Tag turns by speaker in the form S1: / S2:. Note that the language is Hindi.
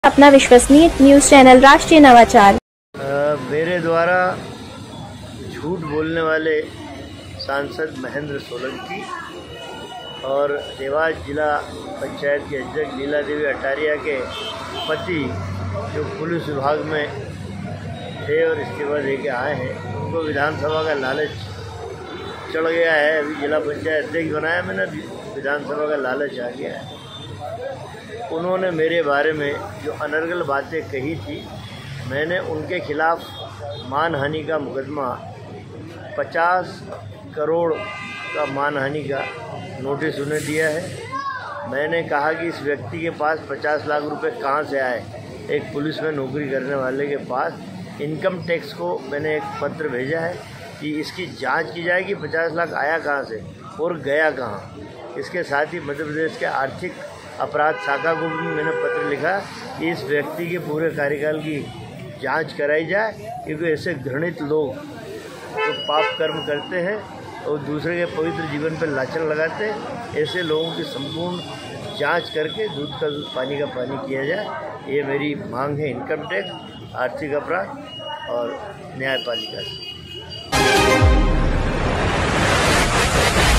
S1: अपना विश्वसनीय न्यूज चैनल राष्ट्रीय नवाचार।
S2: मेरे द्वारा झूठ बोलने वाले सांसद महेंद्र सोलंकी और देवास जिला पंचायत के अध्यक्ष लीला देवी अटारिया के पति जो पुलिस विभाग में थे और इस्तीफा दे के आए हैं, उनको विधानसभा का लालच चढ़ गया है। अभी जिला पंचायत अध्यक्ष बनाया मैंने, विधानसभा का लालच आ गया है। उन्होंने मेरे बारे में जो अनर्गल बातें कही थी, मैंने उनके खिलाफ मानहानि का मुकदमा 50 करोड़ का मानहानि का नोटिस उन्हें दिया है। मैंने कहा कि इस व्यक्ति के पास 50 लाख रुपए कहाँ से आए। एक पुलिस में नौकरी करने वाले के पास इनकम टैक्स को मैंने एक पत्र भेजा है कि इसकी जांच की जाए कि 50 लाख आया कहाँ से और गया कहाँ। इसके साथ ही मध्य प्रदेश के आर्थिक अपराध शाखा को भी मैंने पत्र लिखा कि इस व्यक्ति के पूरे कार्यकाल की जांच कराई जाए, क्योंकि ऐसे घृणित लोग जो पाप कर्म करते हैं और दूसरे के पवित्र जीवन पर लाछन लगाते हैं, ऐसे लोगों की संपूर्ण जांच करके दूध का दूध पानी का पानी किया जाए। ये मेरी मांग है इनकम टैक्स, आर्थिक अपराध और न्यायपालिका से।